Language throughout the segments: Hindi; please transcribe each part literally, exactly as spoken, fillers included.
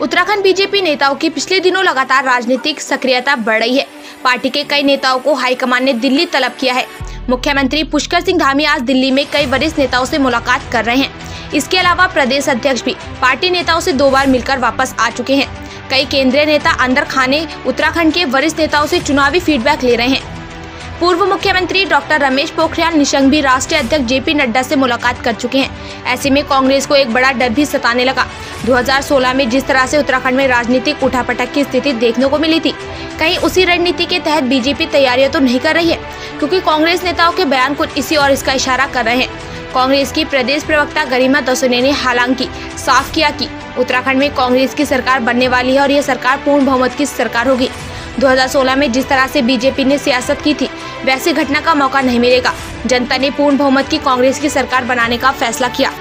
उत्तराखंड बीजेपी नेताओं की पिछले दिनों लगातार राजनीतिक सक्रियता बढ़ रही है। पार्टी के कई नेताओं को हाईकमान ने दिल्ली तलब किया है। मुख्यमंत्री पुष्कर सिंह धामी आज दिल्ली में कई वरिष्ठ नेताओं से मुलाकात कर रहे हैं। इसके अलावा प्रदेश अध्यक्ष भी पार्टी नेताओं से दो बार मिलकर वापस आ चुके हैं। कई केंद्रीय नेता अंदर खाने उत्तराखंड के वरिष्ठ नेताओं से चुनावी फीडबैक ले रहे हैं। पूर्व मुख्यमंत्री डॉक्टर रमेश पोखरियाल निशंक भी राष्ट्रीय अध्यक्ष जेपी नड्डा से मुलाकात कर चुके हैं। ऐसे में कांग्रेस को एक बड़ा डर भी सताने लगा। दो हज़ार सोलह में जिस तरह से उत्तराखंड में राजनीतिक उठापटक की स्थिति देखने को मिली थी, कहीं उसी रणनीति के तहत बीजेपी तैयारियां तो नहीं कर रही है, क्योंकि कांग्रेस नेताओं के बयान कुछ इसी और इसका इशारा कर रहे हैं। कांग्रेस की प्रदेश प्रवक्ता गरिमा दसोने ने हालांकि साफ किया कि उत्तराखंड में कांग्रेस की सरकार बनने वाली है और यह सरकार पूर्ण बहुमत की सरकार होगी। दो हज़ार सोलह में जिस तरह से बीजेपी ने सियासत की थी, वैसी घटना का मौका नहीं मिलेगा। जनता ने पूर्ण बहुमत की कांग्रेस की सरकार बनाने का फैसला किया।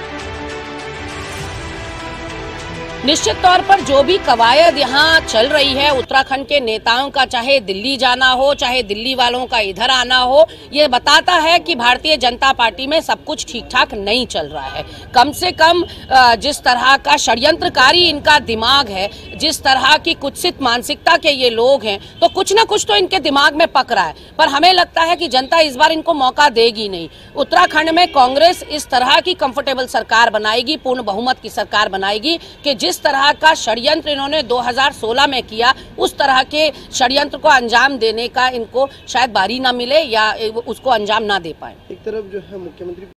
निश्चित तौर पर जो भी कवायद यहाँ चल रही है उत्तराखंड के नेताओं का, चाहे दिल्ली जाना हो चाहे दिल्ली वालों का इधर आना हो, ये बताता है कि भारतीय जनता पार्टी में सब कुछ ठीक ठाक नहीं चल रहा है। कम से कम जिस तरह का षड्यंत्रकारी इनका दिमाग है, जिस तरह की कुत्सित मानसिकता के ये लोग हैं, तो कुछ ना कुछ तो इनके दिमाग में पक रहा है। पर हमें लगता है कि जनता इस बार इनको मौका देगी नहीं। उत्तराखंड में कांग्रेस इस तरह की कंफर्टेबल सरकार बनाएगी, पूर्ण बहुमत की सरकार बनाएगी कि जिस तरह का षड्यंत्र इन्होंने दो हज़ार सोलह में किया, उस तरह के षड्यंत्र को अंजाम देने का इनको शायद बारी ना मिले या उसको अंजाम ना दे पाए। एक तरफ जो है मुख्यमंत्री